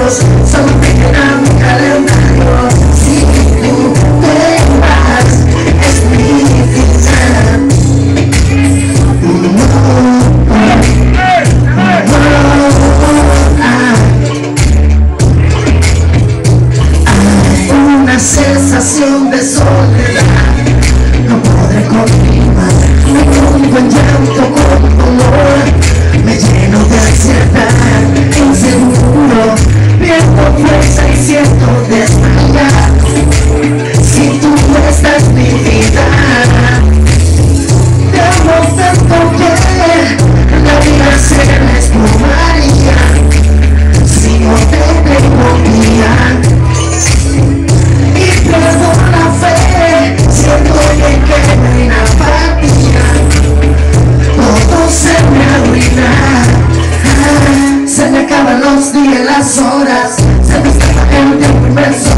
labios solo me llenan mi calendario. Si tú te vas, es mi final. Hay una sensación de soledad, no podré continuar. Me pongo en llanto con dolor, me lleno de ansiedad, inseguro, pierdo fuerza y siento desmayar. Si tú no estás mi vida, te amo tanto que la vida se me esfumaría. Si no te tengo guía y pierdo la fe, siento que queda en apatía, todo se me arruina. Se me acaban los días, las horas, se me escapa el tiempo inmenso.